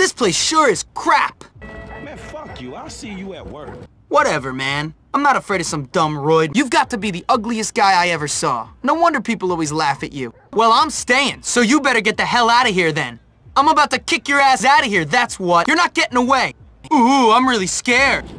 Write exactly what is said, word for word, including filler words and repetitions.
This place sure is crap. Man, fuck you. I'll see you at work. Whatever, man. I'm not afraid of some dumb roid. You've got to be the ugliest guy I ever saw. No wonder people always laugh at you. Well, I'm staying, so you better get the hell out of here then. I'm about to kick your ass out of here, that's what. You're not getting away. Ooh, I'm really scared.